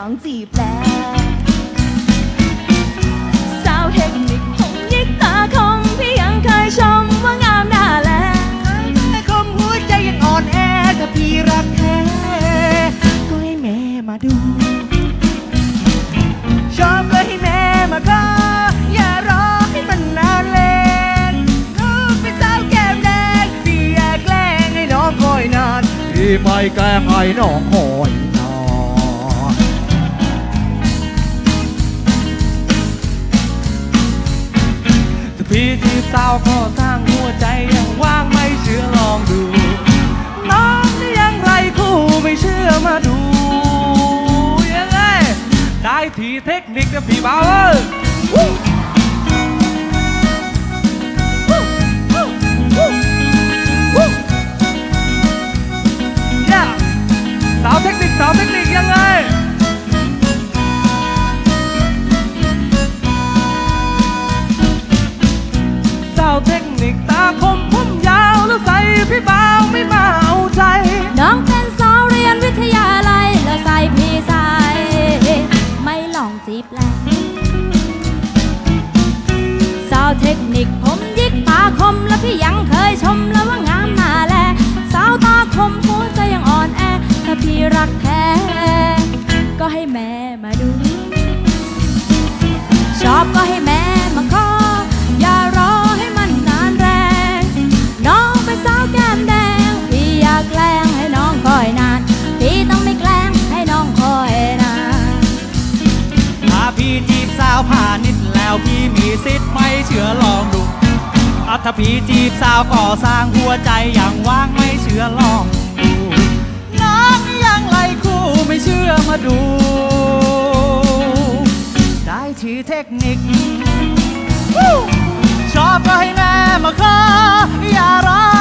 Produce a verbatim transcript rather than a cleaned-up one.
องจีบแล้วสาวเทคนิคผมยิกตาคมพี่ยังเคยชมว่างามน่าแลแต่คมหัวใจยังอ่อนแอถ้าพี่รักแท้ก็ให้แม่มาดูชอบก็ให้แม่มาขออย่ารอให้มันนานเล่นลูกเป็นสาวแก้มแดงพี่อยากแกล้งให้น้องคอยนานพี่ไม่แกล้งให้น้องคอยนานถ้าพี่จีบสาวก็สร้างหัวใจยังว่างไม่เชื่อลองดูน้องนี่ยังไรคู่ไม่เชื่อมาดูยังไงได้ทีเทคนิคนะพี่เบาเอ้ยสาวเทคนิคสาวเทคนิคยังไงสาวเทคนิคตาคมผมยาวแล้วใส่พี่เบาไม่มาเอาใจน้องเป็นสาวเรียนวิทยาลัยแล้วใส่พี่ใส่ไม่ลองจีบแล้วสาวเทคนิคผมยิกตาคมแล้วพี่ยังเคยชมแล้วว่างามน่าแลสาวตาคมหัวใจยังอ่อนแอถ้าพี่รักแท้ก็ให้แม่มาดูชอบก็ให้แม่มาขออย่ารอให้มันนานแรงน้องเป็นสาวแก้มแดงพี่อยากแกล้งให้น้องคอยนานพี่ต้องไม่แกล้งให้น้องคอยนานถ้าพี่จีบสาวผ่านิดแล้วพี่มีสิทธิ์ไม่เชื่อลองดูถ้าพี่จีบสาวก่อสร้างหัวใจอย่างว่างไม่เชื่อลองดูน้องยังไรคู่ไม่เชื่อมาดูได้ทีเทคนิคชอบก็ให้แม่มาขออย่ารอ